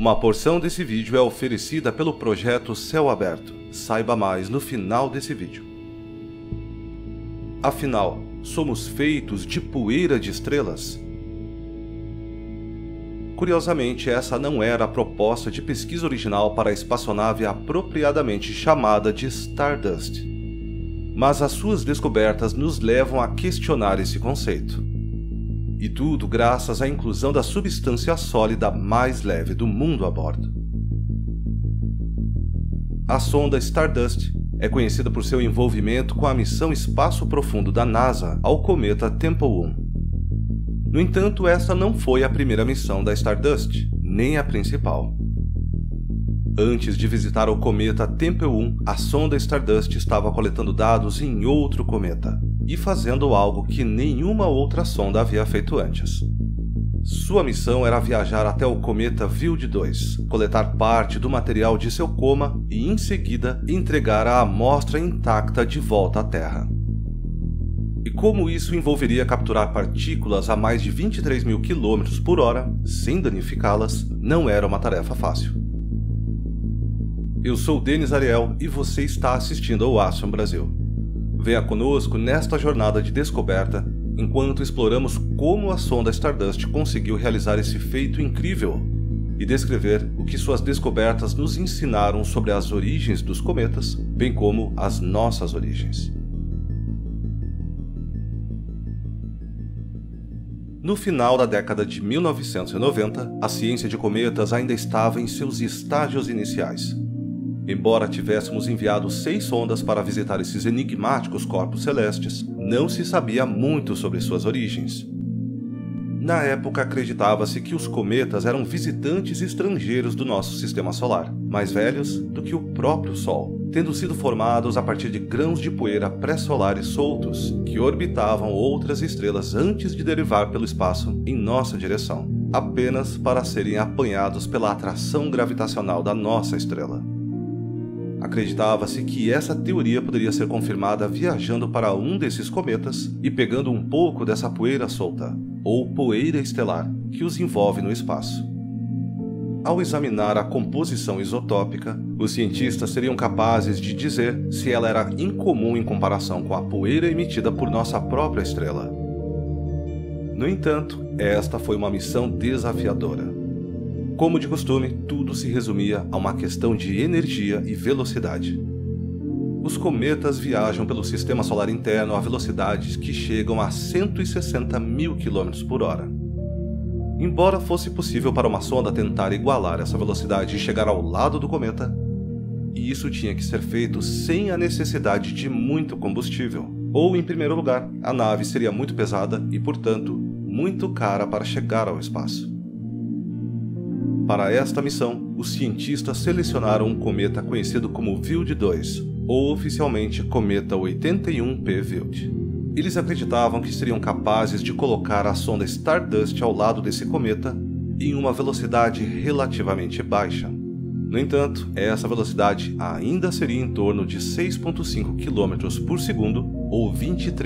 Uma porção desse vídeo é oferecida pelo projeto Céu Aberto. Saiba mais no final desse vídeo. Afinal, somos feitos de poeira de estrelas? Curiosamente, essa não era a proposta de pesquisa original para a espaçonave apropriadamente chamada de Stardust. Mas as suas descobertas nos levam a questionar esse conceito. E tudo graças à inclusão da substância sólida mais leve do mundo a bordo. A sonda Stardust é conhecida por seu envolvimento com a missão Espaço Profundo da NASA ao cometa Tempel 1. No entanto, essa não foi a primeira missão da Stardust, nem a principal. Antes de visitar o cometa Tempel 1, a sonda Stardust estava coletando dados em outro cometa e fazendo algo que nenhuma outra sonda havia feito antes. Sua missão era viajar até o cometa Wild 2, coletar parte do material de seu coma e, em seguida, entregar a amostra intacta de volta à Terra. E como isso envolveria capturar partículas a mais de 23.000 km/h, sem danificá-las, não era uma tarefa fácil. Eu sou Denis Ariel e você está assistindo ao Astron Brasil. Venha conosco nesta jornada de descoberta, enquanto exploramos como a sonda Stardust conseguiu realizar esse feito incrível e descrever o que suas descobertas nos ensinaram sobre as origens dos cometas, bem como as nossas origens. No final da década de 1990, a ciência de cometas ainda estava em seus estágios iniciais. Embora tivéssemos enviado 6 sondas para visitar esses enigmáticos corpos celestes, não se sabia muito sobre suas origens. Na época, acreditava-se que os cometas eram visitantes estrangeiros do nosso sistema solar, mais velhos do que o próprio Sol, tendo sido formados a partir de grãos de poeira pré-solares soltos que orbitavam outras estrelas antes de derivar pelo espaço em nossa direção, apenas para serem apanhados pela atração gravitacional da nossa estrela. Acreditava-se que essa teoria poderia ser confirmada viajando para um desses cometas e pegando um pouco dessa poeira solta, ou poeira estelar, que os envolve no espaço. Ao examinar a composição isotópica, os cientistas seriam capazes de dizer se ela era incomum em comparação com a poeira emitida por nossa própria estrela. No entanto, esta foi uma missão desafiadora. Como de costume, tudo se resumia a uma questão de energia e velocidade. Os cometas viajam pelo sistema solar interno a velocidades que chegam a 160.000 km/h. Embora fosse possível para uma sonda tentar igualar essa velocidade e chegar ao lado do cometa, isso tinha que ser feito sem a necessidade de muito combustível. Ou, em primeiro lugar, a nave seria muito pesada e, portanto, muito cara para chegar ao espaço. Para esta missão, os cientistas selecionaram um cometa conhecido como Wild 2, ou oficialmente Cometa 81P Wild. Eles acreditavam que seriam capazes de colocar a sonda Stardust ao lado desse cometa em uma velocidade relativamente baixa. No entanto, essa velocidade ainda seria em torno de 6,5 km por segundo ou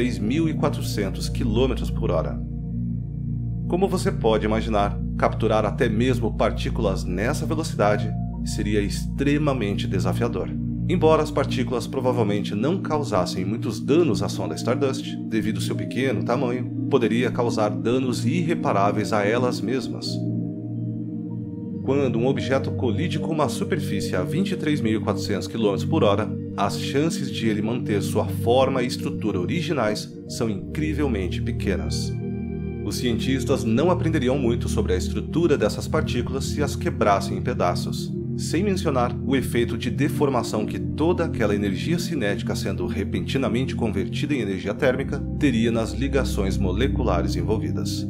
23.400 km/h. Como você pode imaginar, capturar até mesmo partículas nessa velocidade seria extremamente desafiador. Embora as partículas provavelmente não causassem muitos danos à sonda Stardust, devido ao seu pequeno tamanho, poderia causar danos irreparáveis a elas mesmas. Quando um objeto colide com uma superfície a 23.400 km/h, as chances de ele manter sua forma e estrutura originais são incrivelmente pequenas. Os cientistas não aprenderiam muito sobre a estrutura dessas partículas se as quebrassem em pedaços, sem mencionar o efeito de deformação que toda aquela energia cinética sendo repentinamente convertida em energia térmica teria nas ligações moleculares envolvidas.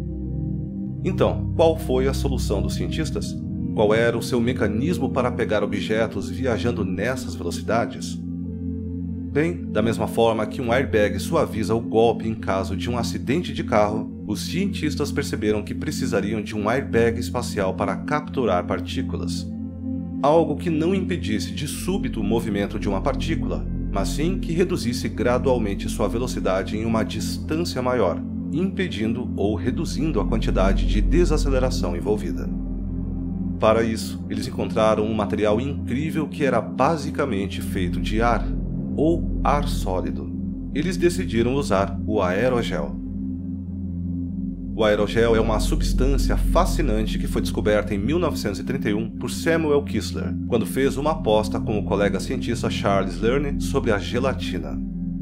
Então, qual foi a solução dos cientistas? Qual era o seu mecanismo para pegar objetos viajando nessas velocidades? Bem, da mesma forma que um airbag suaviza o golpe em caso de um acidente de carro, os cientistas perceberam que precisariam de um airbag espacial para capturar partículas. Algo que não impedisse de súbito o movimento de uma partícula, mas sim que reduzisse gradualmente sua velocidade em uma distância maior, impedindo ou reduzindo a quantidade de desaceleração envolvida. Para isso, eles encontraram um material incrível que era basicamente feito de ar, ou ar sólido. Eles decidiram usar o aerogel. O aerogel é uma substância fascinante que foi descoberta em 1931 por Samuel Kistler, quando fez uma aposta com o colega cientista Charles Lerne sobre a gelatina.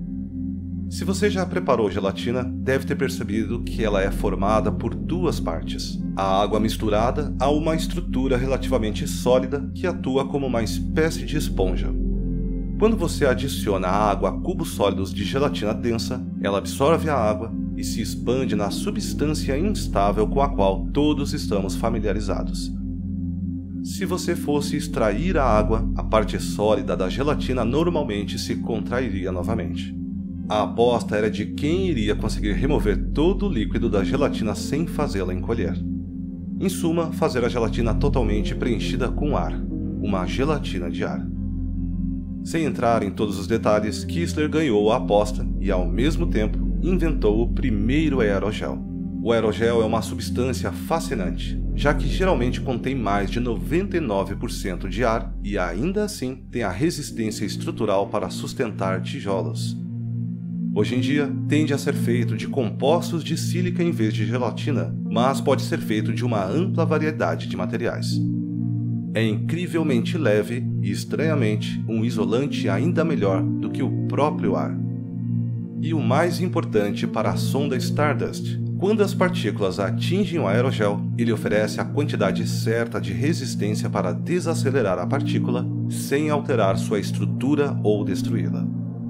Se você já preparou gelatina, deve ter percebido que ela é formada por duas partes. A água misturada a uma estrutura relativamente sólida que atua como uma espécie de esponja. Quando você adiciona a água a cubos sólidos de gelatina densa, ela absorve a água e se expande na substância instável com a qual todos estamos familiarizados. Se você fosse extrair a água, a parte sólida da gelatina normalmente se contrairia novamente. A aposta era de quem iria conseguir remover todo o líquido da gelatina sem fazê-la encolher. Em suma, fazer a gelatina totalmente preenchida com ar, uma gelatina de ar. Sem entrar em todos os detalhes, Kistler ganhou a aposta e, ao mesmo tempo, inventou o primeiro aerogel. O aerogel é uma substância fascinante, já que geralmente contém mais de 99% de ar e, ainda assim, tem a resistência estrutural para sustentar tijolos. Hoje em dia, tende a ser feito de compostos de sílica em vez de gelatina, mas pode ser feito de uma ampla variedade de materiais. É incrivelmente leve e, estranhamente, um isolante ainda melhor do que o próprio ar. E o mais importante para a sonda Stardust, quando as partículas atingem o aerogel, ele oferece a quantidade certa de resistência para desacelerar a partícula sem alterar sua estrutura ou destruí-la.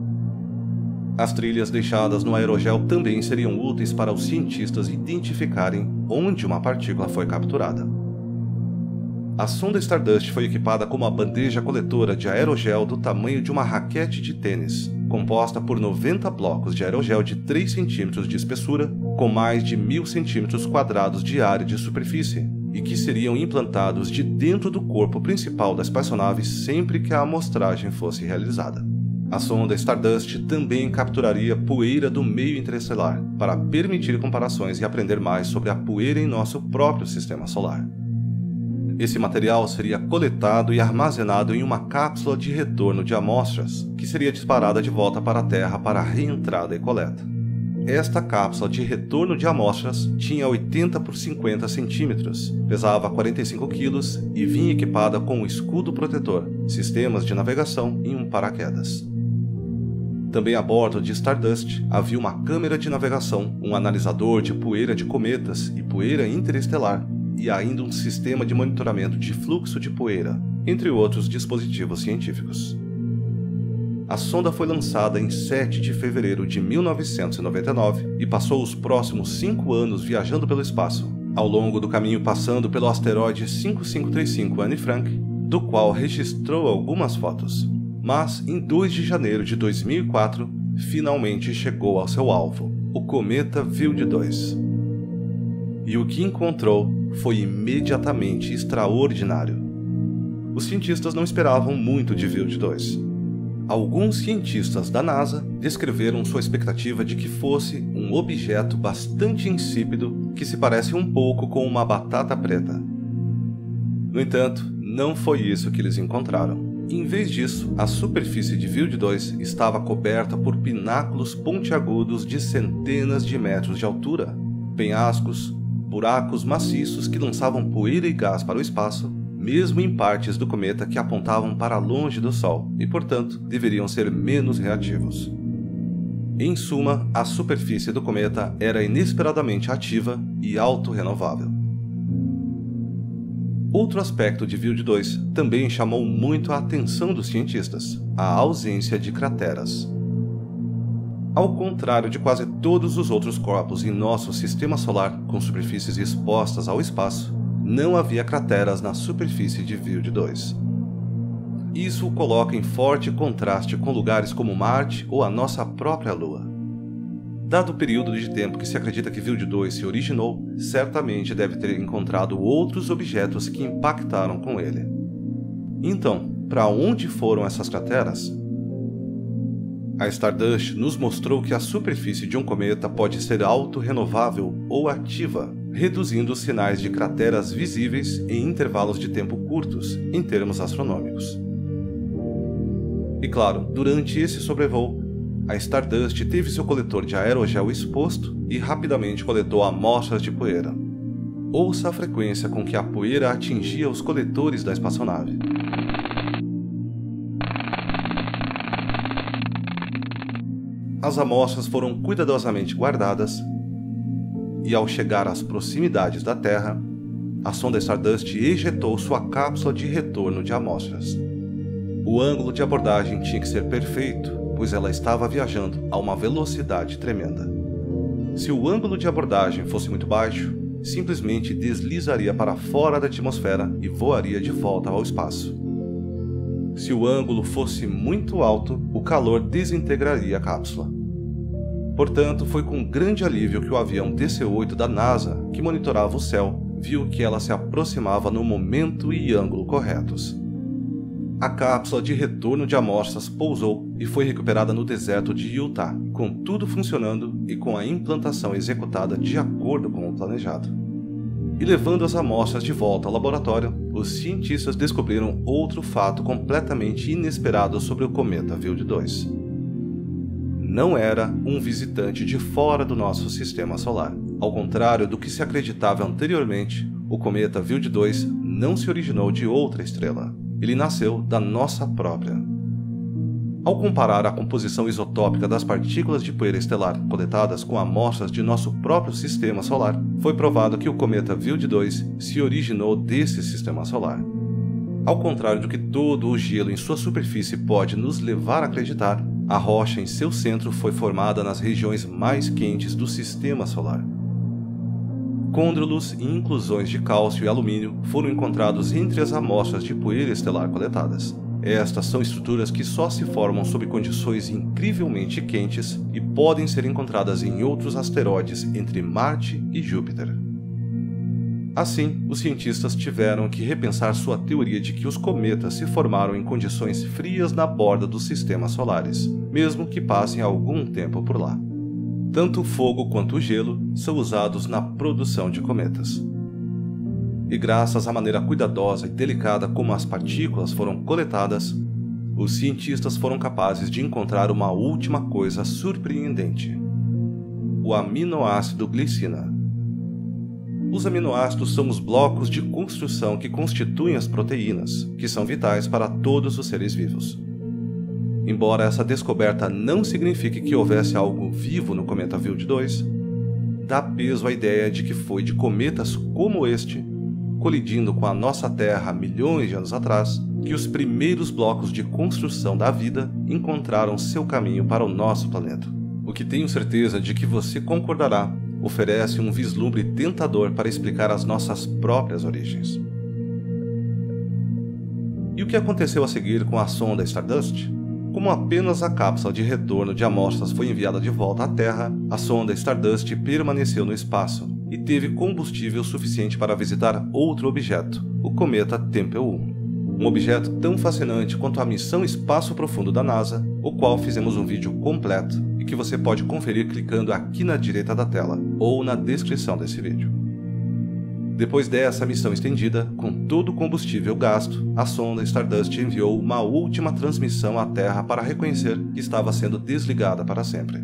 As trilhas deixadas no aerogel também seriam úteis para os cientistas identificarem onde uma partícula foi capturada. A sonda Stardust foi equipada com uma bandeja coletora de aerogel do tamanho de uma raquete de tênis, composta por 90 blocos de aerogel de 3 cm de espessura, com mais de 1.000 cm² de área de superfície, e que seriam implantados de dentro do corpo principal da espaçonave sempre que a amostragem fosse realizada. A sonda Stardust também capturaria poeira do meio interestelar, para permitir comparações e aprender mais sobre a poeira em nosso próprio sistema solar. Esse material seria coletado e armazenado em uma cápsula de retorno de amostras, que seria disparada de volta para a Terra para reentrada e coleta. Esta cápsula de retorno de amostras tinha 80 por 50 centímetros, pesava 45 kg e vinha equipada com um escudo protetor, sistemas de navegação e um paraquedas. Também a bordo de Stardust havia uma câmera de navegação, um analisador de poeira de cometas e poeira interestelar, e ainda um sistema de monitoramento de fluxo de poeira, entre outros dispositivos científicos. A sonda foi lançada em 7 de fevereiro de 1999 e passou os próximos 5 anos viajando pelo espaço, ao longo do caminho passando pelo asteroide 5535 Anne Frank, do qual registrou algumas fotos. Mas, em 2 de janeiro de 2004, finalmente chegou ao seu alvo, o cometa Wild 2. E o que encontrou foi imediatamente extraordinário. Os cientistas não esperavam muito de Wild 2. Alguns cientistas da NASA descreveram sua expectativa de que fosse um objeto bastante insípido que se parece um pouco com uma batata preta. No entanto, não foi isso que eles encontraram. Em vez disso, a superfície de Wild 2 estava coberta por pináculos pontiagudos de centenas de metros de altura, penhascos, buracos maciços que lançavam poeira e gás para o espaço, mesmo em partes do cometa que apontavam para longe do Sol e, portanto, deveriam ser menos reativos. Em suma, a superfície do cometa era inesperadamente ativa e autorrenovável. Outro aspecto de Wild 2 também chamou muito a atenção dos cientistas: a ausência de crateras. Ao contrário de quase todos os outros corpos em nosso sistema solar com superfícies expostas ao espaço, não havia crateras na superfície de Wild 2. Isso o coloca em forte contraste com lugares como Marte ou a nossa própria Lua. Dado o período de tempo que se acredita que Wild 2 se originou, certamente deve ter encontrado outros objetos que impactaram com ele. Então, para onde foram essas crateras? A Stardust nos mostrou que a superfície de um cometa pode ser autorrenovável ou ativa, reduzindo os sinais de crateras visíveis em intervalos de tempo curtos, em termos astronômicos. E claro, durante esse sobrevoo, a Stardust teve seu coletor de aerogel exposto e rapidamente coletou amostras de poeira. Ouça a frequência com que a poeira atingia os coletores da espaçonave. As amostras foram cuidadosamente guardadas e, ao chegar às proximidades da Terra, a sonda Stardust ejetou sua cápsula de retorno de amostras. O ângulo de abordagem tinha que ser perfeito, pois ela estava viajando a uma velocidade tremenda. Se o ângulo de abordagem fosse muito baixo, simplesmente deslizaria para fora da atmosfera e voaria de volta ao espaço. Se o ângulo fosse muito alto, o calor desintegraria a cápsula. Portanto, foi com grande alívio que o avião DC-8 da NASA, que monitorava o céu, viu que ela se aproximava no momento e ângulo corretos. A cápsula de retorno de amostras pousou e foi recuperada no deserto de Utah, com tudo funcionando e com a implantação executada de acordo com o planejado. E levando as amostras de volta ao laboratório, os cientistas descobriram outro fato completamente inesperado sobre o cometa Wild 2. Não era um visitante de fora do nosso sistema solar. Ao contrário do que se acreditava anteriormente, o cometa Wild 2 não se originou de outra estrela. Ele nasceu da nossa própria. Ao comparar a composição isotópica das partículas de poeira estelar coletadas com amostras de nosso próprio sistema solar, foi provado que o cometa Wild 2 se originou desse sistema solar. Ao contrário do que todo o gelo em sua superfície pode nos levar a acreditar, a rocha em seu centro foi formada nas regiões mais quentes do sistema solar. Côndrulos e inclusões de cálcio e alumínio foram encontrados entre as amostras de poeira estelar coletadas. Estas são estruturas que só se formam sob condições incrivelmente quentes e podem ser encontradas em outros asteroides entre Marte e Júpiter. Assim, os cientistas tiveram que repensar sua teoria de que os cometas se formaram em condições frias na borda dos sistemas solares, mesmo que passem algum tempo por lá. Tanto o fogo quanto o gelo são usados na produção de cometas. E graças à maneira cuidadosa e delicada como as partículas foram coletadas, os cientistas foram capazes de encontrar uma última coisa surpreendente: o aminoácido glicina. Os aminoácidos são os blocos de construção que constituem as proteínas, que são vitais para todos os seres vivos. Embora essa descoberta não signifique que houvesse algo vivo no cometa Wild 2, dá peso à ideia de que foi de cometas como este, colidindo com a nossa Terra há milhões de anos atrás, que os primeiros blocos de construção da vida encontraram seu caminho para o nosso planeta. O que tenho certeza de que você concordará oferece um vislumbre tentador para explicar as nossas próprias origens. E o que aconteceu a seguir com a sonda Stardust? Como apenas a cápsula de retorno de amostras foi enviada de volta à Terra, a sonda Stardust permaneceu no espaço e teve combustível suficiente para visitar outro objeto, o cometa Tempel 1. Um objeto tão fascinante quanto a missão Espaço Profundo da NASA, o qual fizemos um vídeo completo e que você pode conferir clicando aqui na direita da tela ou na descrição desse vídeo. Depois dessa missão estendida, com todo o combustível gasto, a sonda Stardust enviou uma última transmissão à Terra para reconhecer que estava sendo desligada para sempre.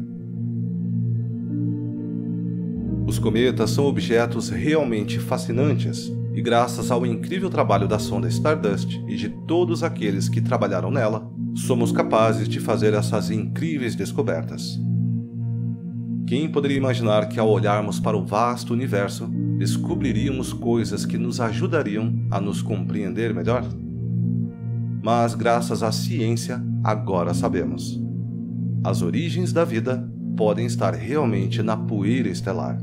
Os cometas são objetos realmente fascinantes, e graças ao incrível trabalho da sonda Stardust e de todos aqueles que trabalharam nela, somos capazes de fazer essas incríveis descobertas. Quem poderia imaginar que ao olharmos para o vasto universo, descobriríamos coisas que nos ajudariam a nos compreender melhor? Mas graças à ciência, agora sabemos. As origens da vida podem estar realmente na poeira estelar.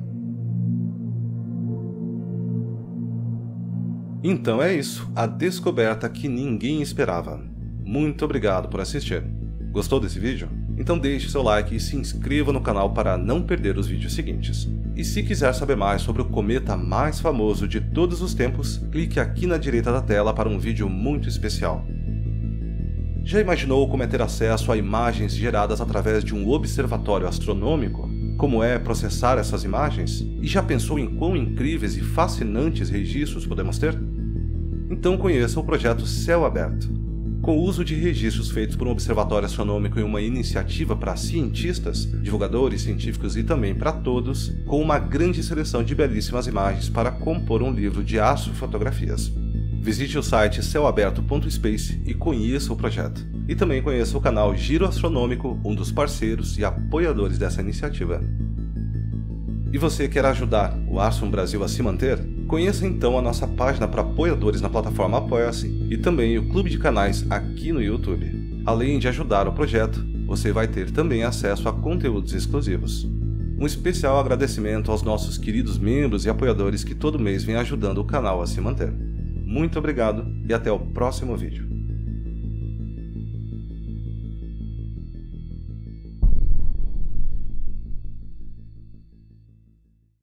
Então é isso, a descoberta que ninguém esperava. Muito obrigado por assistir. Gostou desse vídeo? Então deixe seu like e se inscreva no canal para não perder os vídeos seguintes. E se quiser saber mais sobre o cometa mais famoso de todos os tempos, clique aqui na direita da tela para um vídeo muito especial. Já imaginou como é ter acesso a imagens geradas através de um observatório astronômico? como é processar essas imagens? E já pensou em quão incríveis e fascinantes registros podemos ter? Então conheça o projeto Céu Aberto. Com o uso de registros feitos por um observatório astronômico em uma iniciativa para cientistas, divulgadores científicos e também para todos, com uma grande seleção de belíssimas imagens para compor um livro de astrofotografias. Visite o site céuaberto.space e conheça o projeto. E também conheça o canal Giro Astronômico, um dos parceiros e apoiadores dessa iniciativa. E você quer ajudar o Astron Brasil a se manter? Conheça então a nossa página para apoiadores na plataforma Apoia-se e também o clube de canais aqui no YouTube. Além de ajudar o projeto, você vai ter também acesso a conteúdos exclusivos. Um especial agradecimento aos nossos queridos membros e apoiadores que todo mês vêm ajudando o canal a se manter. Muito obrigado e até o próximo vídeo.